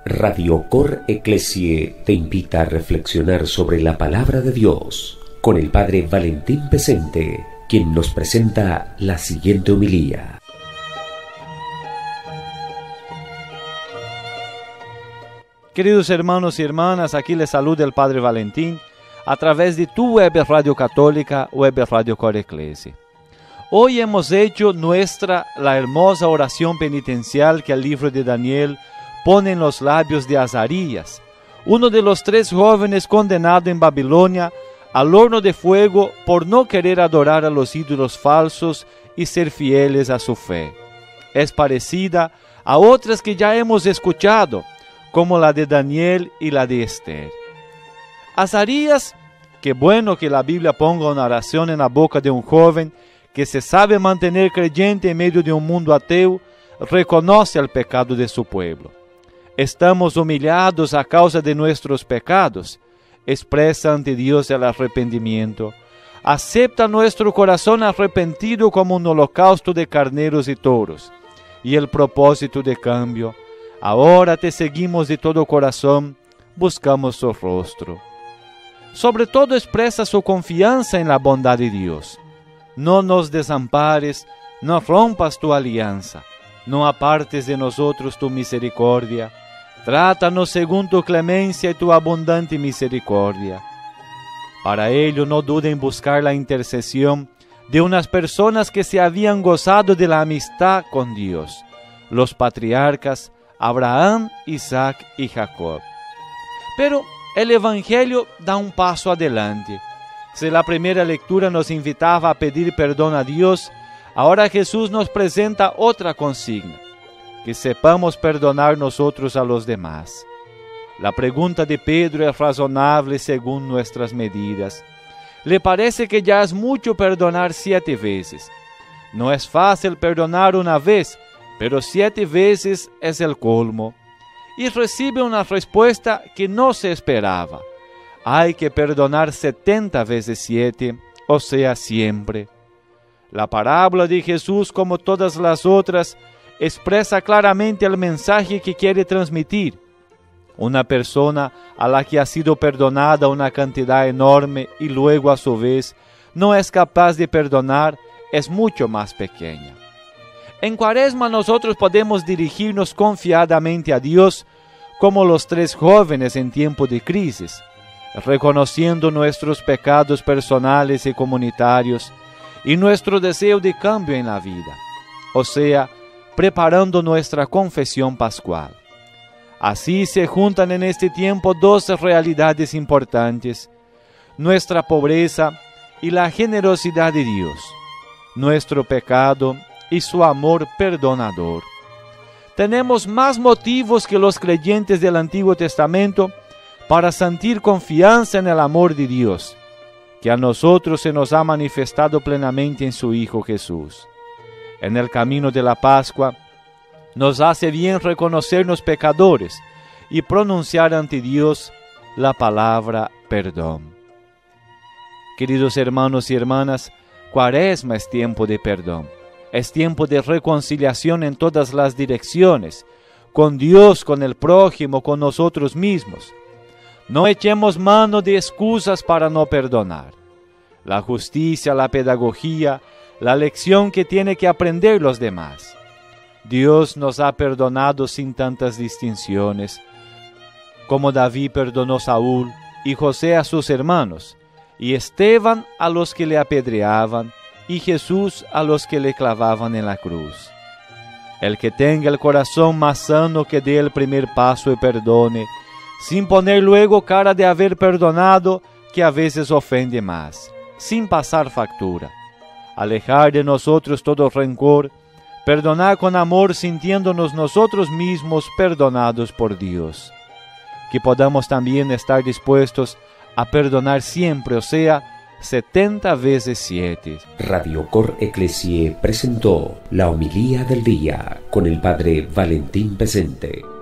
Radio Cor Ecclesiae te invita a reflexionar sobre la palabra de Dios con el Padre Valentín Pesente, quien nos presenta la siguiente homilía. Queridos hermanos y hermanas, aquí les saluda el Padre Valentín a través de tu web radio católica, web radio Cor Ecclesiae. Hoy hemos hecho la hermosa oración penitencial que el libro de Daniel pone en los labios de Azarías, uno de los 3 jóvenes condenados en Babilonia al horno de fuego por no querer adorar a los ídolos falsos y ser fieles a su fe. Es parecida a otras que ya hemos escuchado, como la de Daniel y la de Esther. Azarías, qué bueno que la Biblia ponga una oración en la boca de un joven que se sabe mantener creyente en medio de un mundo ateo, reconoce el pecado de su pueblo. Estamos humillados a causa de nuestros pecados, expresa ante Dios el arrepentimiento, acepta nuestro corazón arrepentido como un holocausto de carneros y toros, y el propósito de cambio: ahora te seguimos de todo corazón, buscamos su rostro. Sobre todo expresa su confianza en la bondad de Dios. No nos desampares, no rompas tu alianza, no apartes de nosotros tu misericordia. Trátanos según tu clemencia y tu abundante misericordia. Para ello no dude en buscar la intercesión de unas personas que se habían gozado de la amistad con Dios, los patriarcas Abraham, Isaac y Jacob. Pero el Evangelio da un paso adelante. Si la primera lectura nos invitaba a pedir perdón a Dios, ahora Jesús nos presenta otra consigna: que sepamos perdonar nosotros a los demás. La pregunta de Pedro es razonable según nuestras medidas. Le parece que ya es mucho perdonar 7 veces. No es fácil perdonar una vez, pero 7 veces es el colmo. Y recibe una respuesta que no se esperaba: hay que perdonar 70 veces 7, o sea, siempre. La parábola de Jesús, como todas las otras, expresa claramente el mensaje que quiere transmitir. Una persona a la que ha sido perdonada una cantidad enorme y luego a su vez no es capaz de perdonar, es mucho más pequeña. En Cuaresma nosotros podemos dirigirnos confiadamente a Dios como los 3 jóvenes en tiempo de crisis, reconociendo nuestros pecados personales y comunitarios y nuestro deseo de cambio en la vida, o sea, preparando nuestra confesión pascual. Así se juntan en este tiempo 2 realidades importantes: nuestra pobreza y la generosidad de Dios, nuestro pecado y su amor perdonador. Tenemos más motivos que los creyentes del Antiguo Testamento para sentir confianza en el amor de Dios, que a nosotros se nos ha manifestado plenamente en su Hijo Jesús. En el camino de la Pascua, nos hace bien reconocernos pecadores y pronunciar ante Dios la palabra perdón. Queridos hermanos y hermanas, Cuaresma es tiempo de perdón. Es tiempo de reconciliación en todas las direcciones, con Dios, con el prójimo, con nosotros mismos. No echemos mano de excusas para no perdonar. La justicia, la pedagogía, la lección que tiene que aprender los demás. Dios nos ha perdonado sin tantas distinciones, como David perdonó a Saúl y José a sus hermanos, y Esteban a los que le apedreaban, y Jesús a los que le clavaban en la cruz. El que tenga el corazón más sano, que dé el primer paso y perdone, sin poner luego cara de haber perdonado, que a veces ofende más, sin pasar factura. Alejar de nosotros todo rencor, perdonar con amor, sintiéndonos nosotros mismos perdonados por Dios. Que podamos también estar dispuestos a perdonar siempre, o sea, 70 veces 7. Radio Cor Ecclesiae presentó la homilía del día con el Padre Valentín Pesente.